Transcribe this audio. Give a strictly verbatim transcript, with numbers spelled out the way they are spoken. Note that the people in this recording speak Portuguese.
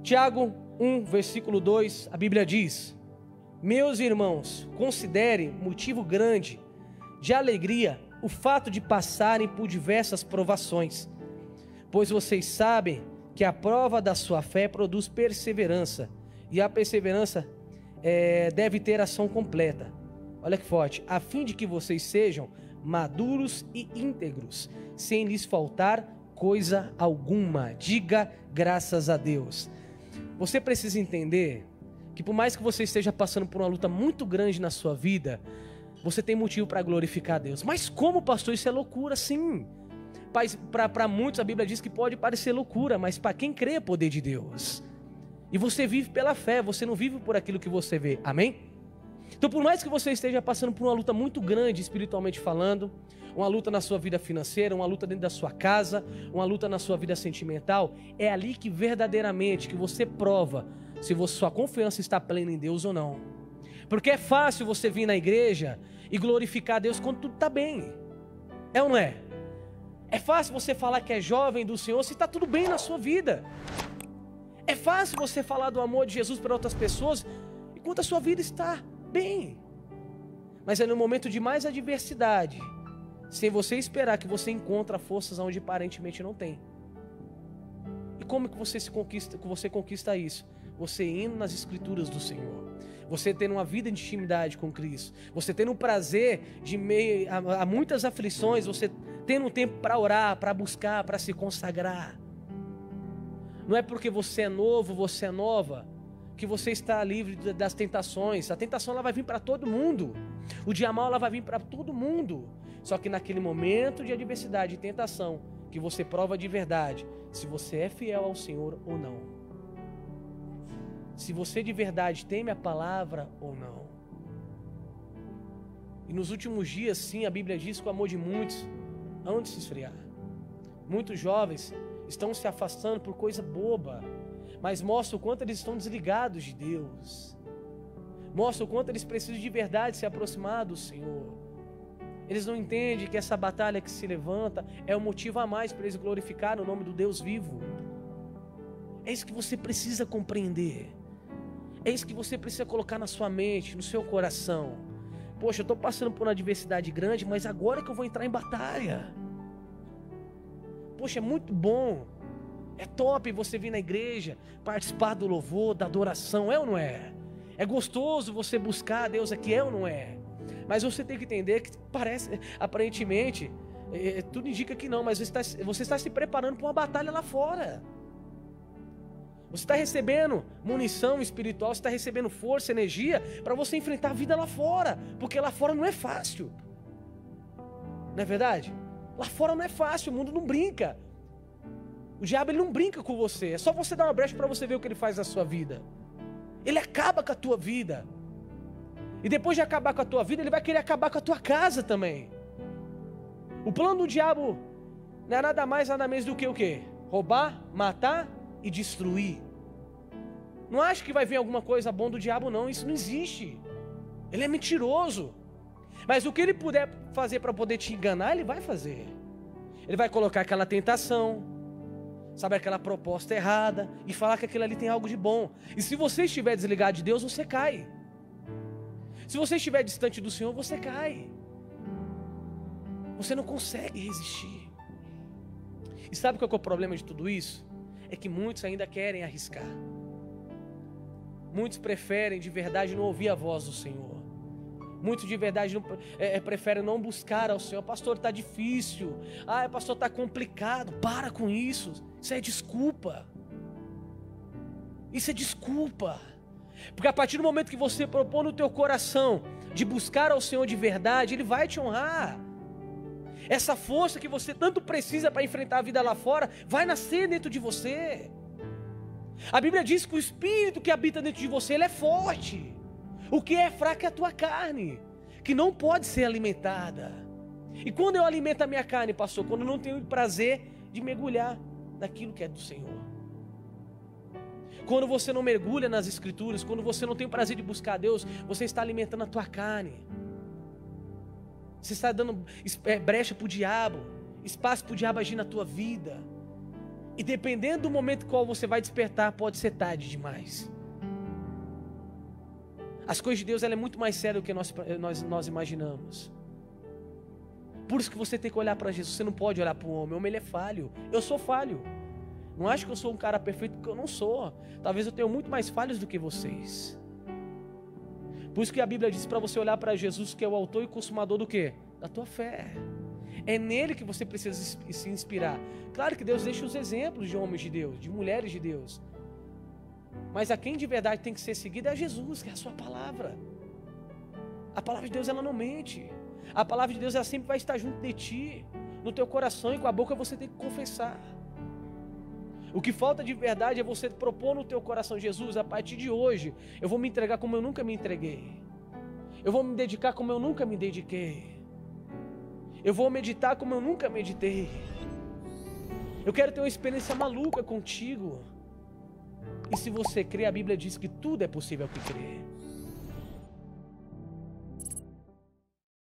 Tiago um, versículo dois, a Bíblia diz: meus irmãos, considerem motivo grande de alegria o fato de passarem por diversas provações, pois vocês sabem que a prova da sua fé produz perseverança, e a perseverança é, deve ter ação completa. Olha que forte, a fim de que vocês sejam maduros e íntegros, sem lhes faltar coisa alguma. Diga graças a Deus. Você precisa entender que por mais que você esteja passando por uma luta muito grande na sua vida, você tem motivo para glorificar a Deus. Mas como, pastor, isso é loucura? Sim. Para muitos a Bíblia diz que pode parecer loucura, mas para quem crê é poder de Deus. E você vive pela fé, você não vive por aquilo que você vê. Amém? Então, por mais que você esteja passando por uma luta muito grande espiritualmente falando, uma luta na sua vida financeira, uma luta dentro da sua casa, uma luta na sua vida sentimental, é ali que verdadeiramente que você prova se você, sua confiança está plena em Deus ou não. Porque é fácil você vir na igreja e glorificar a Deus quando tudo está bem. É ou não é? É fácil você falar que é jovem do Senhor se está tudo bem na sua vida. É fácil você falar do amor de Jesus para outras pessoas enquanto a sua vida está bem. Mas é no momento de mais adversidade, sem você esperar, que você encontra forças onde aparentemente não tem. E como que você se conquista, que você conquista isso? Você indo nas escrituras do Senhor, você tendo uma vida de intimidade com Cristo, você tendo um prazer de meio a, a muitas aflições, você tendo um tempo para orar, para buscar, para se consagrar. Não é porque você é novo, você é nova, que você está livre das tentações. A tentação ela vai vir para todo mundo, o dia mal ela vai vir para todo mundo. Só que naquele momento de adversidade e tentação, que você prova de verdade se você é fiel ao Senhor ou não. Se você de verdade teme a palavra ou não. E nos últimos dias, sim, a Bíblia diz que o amor de muitos hão de se esfriar. Muitos jovens estão se afastando por coisa boba, mas mostra o quanto eles estão desligados de Deus. Mostra o quanto eles precisam de verdade se aproximar do Senhor. Eles não entendem que essa batalha que se levanta é um motivo a mais para eles glorificar o nome do Deus vivo. É isso que você precisa compreender. É isso que você precisa colocar na sua mente, no seu coração. Poxa, eu estou passando por uma adversidade grande, mas agora que eu vou entrar em batalha. Poxa, é muito bom. É top você vir na igreja, participar do louvor, da adoração, é ou não é? É gostoso você buscar a Deus aqui, é ou não é? Mas você tem que entender que parece, aparentemente, é, tudo indica que não, mas você está, você está se preparando para uma batalha lá fora. Você está recebendo munição espiritual, você está recebendo força, energia para você enfrentar a vida lá fora, porque lá fora não é fácil. Não é verdade? Lá fora não é fácil, o mundo não brinca. O diabo ele não brinca com você, é só você dar uma brecha para você ver o que ele faz na sua vida. Ele acaba com a tua vida. E depois de acabar com a tua vida, ele vai querer acabar com a tua casa também. O plano do diabo não é nada mais, nada menos do que o quê? Roubar, matar e destruir. Não acho que vai vir alguma coisa boa do diabo, não. Isso não existe. Ele é mentiroso. Mas o que ele puder fazer para poder te enganar, ele vai fazer. Ele vai colocar aquela tentação, sabe, aquela proposta errada, e falar que aquilo ali tem algo de bom. E se você estiver desligado de Deus, você cai. Se você estiver distante do Senhor, você cai. Você não consegue resistir. E sabe qual é o problema de tudo isso? É que muitos ainda querem arriscar. Muitos preferem de verdade não ouvir a voz do Senhor. Muitos de verdade não, é, preferem não buscar ao Senhor. Pastor, está difícil. Ah, pastor, está complicado. Para com isso. Isso é desculpa. Isso é desculpa. Porque a partir do momento que você propõe no teu coração de buscar ao Senhor de verdade, Ele vai te honrar. Essa força que você tanto precisa para enfrentar a vida lá fora, vai nascer dentro de você. A Bíblia diz que o Espírito que habita dentro de você, ele é forte. O que é fraco é a tua carne, que não pode ser alimentada. E quando eu alimento a minha carne, pastor, quando eu não tenho prazer de mergulhar naquilo que é do Senhor. Quando você não mergulha nas Escrituras, quando você não tem o prazer de buscar a Deus, você está alimentando a tua carne. Você está dando brecha para o diabo, espaço para o diabo agir na tua vida. E dependendo do momento qual você vai despertar, pode ser tarde demais. As coisas de Deus, ela é muito mais séria do que nós, nós, nós imaginamos. Por isso que você tem que olhar para Jesus. Você não pode olhar para o homem. O homem, ele é falho. Eu sou falho. Não acho que eu sou um cara perfeito, porque eu não sou. Talvez eu tenha muito mais falhas do que vocês. Por isso que a Bíblia diz para você olhar para Jesus, que é o autor e consumador do quê? Da tua fé. É nele que você precisa se inspirar. Claro que Deus deixa os exemplos de homens de Deus, de mulheres de Deus. Mas a quem de verdade tem que ser seguido é Jesus, que é a sua palavra. A palavra de Deus, ela não mente. A palavra de Deus, ela sempre vai estar junto de ti, no teu coração, e com a boca você tem que confessar. O que falta de verdade é você propor no teu coração: Jesus, a partir de hoje, eu vou me entregar como eu nunca me entreguei. Eu vou me dedicar como eu nunca me dediquei. Eu vou meditar como eu nunca meditei. Eu quero ter uma experiência maluca contigo. E se você crê, a Bíblia diz que tudo é possível ao que crê.